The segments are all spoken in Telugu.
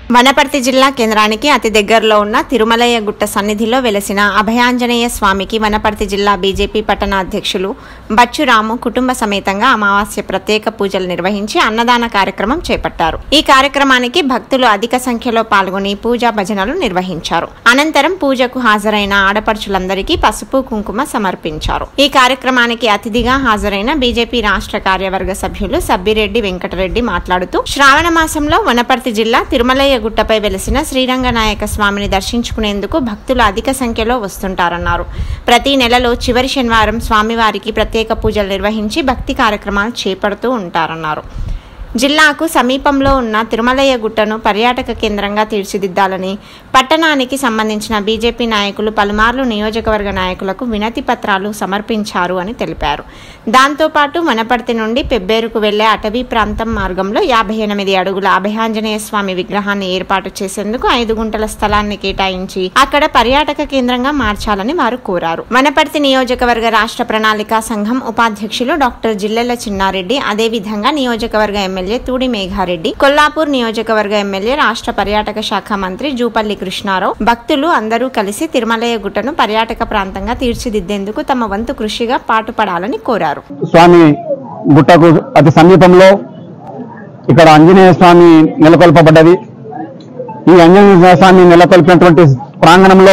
వనపర్తి జిల్లా కేంద్రానికి అతి దగ్గరలో ఉన్న తిరుమలయ్య గుట్ట సన్నిధిలో వెలసిన అభయాంజనేయ స్వామికి వనపర్తి జిల్లా బీజేపీ పట్టణ అధ్యక్షులు బచ్చురాము కుటుంబ సమేతంగా అమావాస్య ప్రత్యేక పూజలు నిర్వహించి అన్నదాన కార్యక్రమం చేపట్టారు। ఈ కార్యక్రమానికి భక్తులు అధిక సంఖ్యలో పాల్గొని పూజా భజనలు నిర్వహించారు। అనంతరం పూజకు హాజరైన ఆడపడుచులందరికీ పసుపు కుంకుమ సమర్పించారు। ఈ కార్యక్రమానికి అతిథిగా హాజరైన బీజేపీ రాష్ట్ర కార్యవర్గ సభ్యులు సబ్బిరెడ్డి వెంకటరెడ్డి మాట్లాడుతూ శ్రావణ మాసంలో వనపర్తి జిల్లా తిరుమలయ్య గుట్టపై వెలసిన శ్రీరంగనాయక స్వామిని దర్శించుకునేందుకు భక్తులు అధిక సంఖ్యలో వస్తుంటారన్నారు। ప్రతి నెలలో చివరి శనివారం స్వామివారికి ప్రత్యేక పూజలు నిర్వహించి భక్తి కార్యక్రమాలు చేపడుతూ ఉంటారన్నారు। జిల్లాకు సమీపంలో ఉన్న తిరుమలయ్య గుట్టను పర్యాటక కేంద్రంగా తీర్చిదిద్దాలని పట్టణానికి సంబంధించిన బీజేపీ నాయకులు పలుమార్లు నియోజకవర్గ నాయకులకు వినతి పత్రాలు సమర్పించారు అని తెలిపారు। దాంతోపాటు వనపర్తి నుండి పెబ్బేరుకు వెళ్లే అటవీ ప్రాంతం మార్గంలో 58 అడుగుల అభయాంజనేయ స్వామి విగ్రహాన్ని ఏర్పాటు చేసేందుకు 5 గుంటల స్థలాన్ని కేటాయించి అక్కడ పర్యాటక కేంద్రంగా మార్చాలని వారు కోరారు। వనపర్తి నియోజకవర్గ రాష్ట్ర ప్రణాళిక సంఘం ఉపాధ్యక్షులు డాక్టర్ జిల్లెల చిన్నారెడ్డి, అదేవిధంగా నియోజకవర్గ ఎమ్మెల్యే తూడి మేఘారెడ్డి, కొల్లాపూర్ నియోజకవర్గ ఎమ్మెల్యే రాష్ట్ర పర్యాటక శాఖ మంత్రి జూపల్లి కృష్ణారావు భక్తులు అందరూ కలిసి తిరుమలయ్య గుట్టను పర్యాటక ప్రాంతంగా తీర్చిదిద్దేందుకు తమ వంతు కృషిగా పాటుపడాలని కోరారు। స్వామి గుట్టకు అతి సమీపంలో ఇక్కడ ఆంజనేయ స్వామి నెలకొల్పబడ్డది। ఈ ఆంజనేయ స్వామి నెలకొల్పినటువంటి ప్రాంగణంలో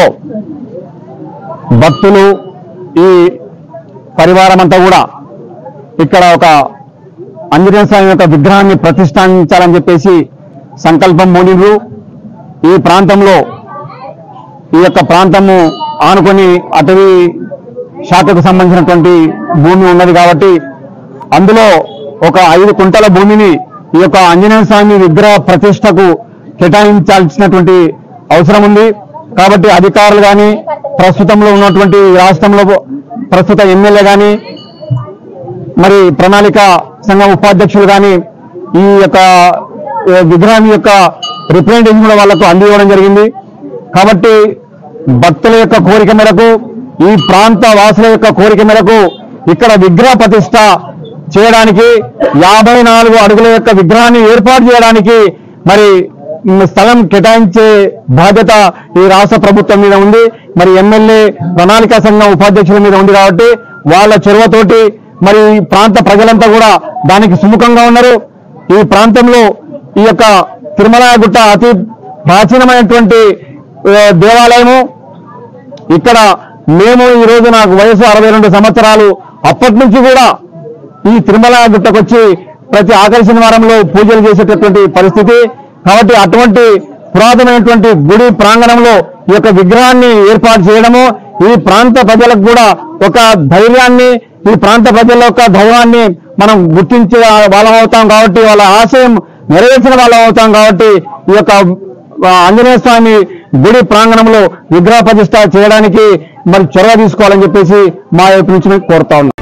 భక్తులు ఈ పరివారం అంతా కూడా ఇక్కడ ఒక ఆంజనేయ స్వామి యొక్క విగ్రహాన్ని ప్రతిష్ఠించాలని చెప్పేసి సంకల్పం మూడిండ్రు। ఈ ప్రాంతంలో ఈ యొక్క ప్రాంతము ఆనుకొని అటవీ శాఖకు సంబంధించినటువంటి భూమి ఉన్నది కాబట్టి అందులో ఒక 5 కుంటల భూమిని ఈ యొక్క ఆంజనేయ స్వామి విగ్రహ ప్రతిష్టకు కేటాయించాల్సినటువంటి అవసరం ఉంది। కాబట్టి అధికారులు కానీ ప్రస్తుతంలో ఉన్నటువంటి రాష్ట్రంలో ప్రస్తుత ఎమ్మెల్యే కానీ మరి ప్రణాళిక సంఘం ఉపాధ్యక్షులు కానీ ఈ యొక్క విగ్రహం యొక్క రిప్రజెంటేషన్ కూడా వాళ్లకు అందివ్వడం జరిగింది। కాబట్టి భక్తుల యొక్క కోరిక మేరకు, ఈ ప్రాంత వాసుల యొక్క కోరిక మేరకు ఇక్కడ విగ్రహ ప్రతిష్ట చేయడానికి 54 అడుగుల యొక్క విగ్రహాన్ని ఏర్పాటు చేయడానికి మరి స్థలం కేటాయించే బాధ్యత ఈ రాష్ట్ర ప్రభుత్వం మీద ఉంది। మరి ఎమ్మెల్యే ప్రణాళిక సంఘం ఉపాధ్యక్షుల మీద ఉంది కాబట్టి వాళ్ళ చొరవతోటి మరి ప్రాంత ప్రజలంతా కూడా దానికి సుముఖంగా ఉన్నారు। ఈ ప్రాంతంలో ఈ యొక్క తిరుమలయ్య గుట్ట అతి ప్రాచీనమైనటువంటి దేవాలయము। ఇక్కడ మేము ఈ రోజు నాకు వయసు 62 సంవత్సరాలు, అప్పటి నుంచి కూడా ఈ తిరుమలయ్య గుట్టకు వచ్చి ప్రతి ఆఖరి శనివారంలో పూజలు చేసేటటువంటి పరిస్థితి। కాబట్టి అటువంటి పురాతనమైనటువంటి గుడి ప్రాంగణంలో ఈ యొక్క విగ్రహాన్ని ఏర్పాటు చేయడము ఈ ప్రాంత ప్రజలకు కూడా ఒక ధైర్యాన్ని, ఈ ప్రాంత ప్రజల యొక్క దైవాన్ని మనం గుర్తించే వాళ్ళం అవుతాం కాబట్టి, వాళ్ళ ఆశయం నెరవేర్చిన వాళ్ళం అవుతాం కాబట్టి ఈ యొక్క ఆంజనేయ స్వామి గుడి ప్రాంగణంలో విగ్రహ ప్రతిష్ఠ చేయడానికి మరి చొరవ తీసుకోవాలని చెప్పేసి మా వైపు నుంచి కోరుతా ఉన్నాం।